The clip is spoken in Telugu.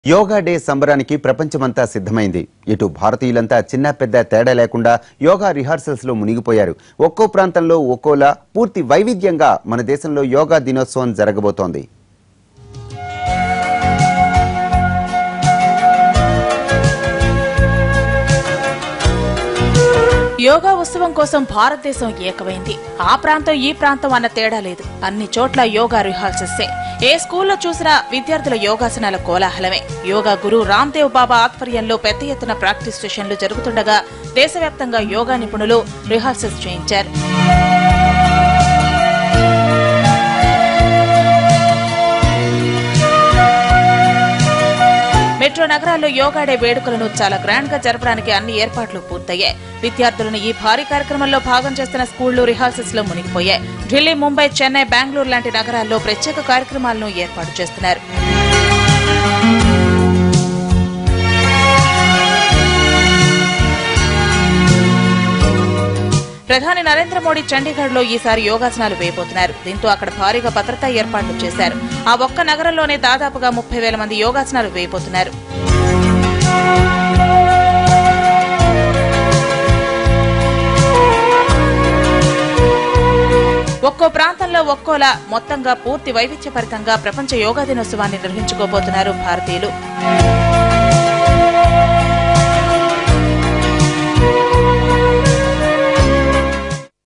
యోగా డే సంబరానికి ప్రపంచమంతా సిద్ధమైంది. ఇటు భారతీయులంతా చిన్న పెద్ద తేడా లేకుండా యోగా రిహార్సల్స్ లో మునిగిపోయారు. ఒక్కో ప్రాంతంలో ఒక్కోలా పూర్తి వైవిధ్యంగా మన దేశంలో యోగా దినోత్సవం జరగబోతోంది. యోగా ఉత్సవం కోసం భారతదేశం ఏకమైంది. ఆ ప్రాంతం ఈ ప్రాంతం అన్న తేడా లేదు. అన్ని చోట్ల యోగా రిహార్సల్సే. ఏ స్కూల్లో చూసినా విద్యార్థుల యోగాసనాల కోలాహలమే. యోగా గురు రామ్దేవ్ బాబా ఆధ్వర్యంలో పెద్ద ఎత్తున ప్రాక్టీస్ సెషన్లు జరుగుతుండగా దేశవ్యాప్తంగా యోగా నిపుణులు రిహార్సల్స్ చేయించారు. మెట్రో నగరాల్లో యోగా డే వేడుకలను చాలా గ్రాండ్ గా జరపడానికి అన్ని ఏర్పాట్లు పూర్తయ్యాయి. విద్యార్థులను ఈ భారీ కార్యక్రమంలో భాగం చేస్తున్న స్కూళ్లు రిహార్సల్స్ లో మునిగిపోయాయి. ఢిల్లీ, ముంబై, చెన్నై, బెంగళూరు లాంటి నగరాల్లో ప్రత్యేక కార్యక్రమాలను ఏర్పాటు చేస్తున్నారు. ప్రధాని నరేంద్ర మోడీ చండీగఢ్ లో ఈసారి యోగాసనాలు వేయబోతున్నారు. దీంతో అక్కడ భారీగా భద్రతా ఏర్పాట్లు చేశారు. ఆ ఒక్క నగరంలోనే దాదాపుగా 30,000 మంది యోగాసనాలు వేయబోతున్నారు. ఒక్కో ప్రాంతంలో ఒక్కోలా మొత్తంగా పూర్తి వైవిధ్యభరితంగా ప్రపంచ యోగా దినోత్సవాన్ని నిర్వహించుకోబోతున్నారు భారతీయులు.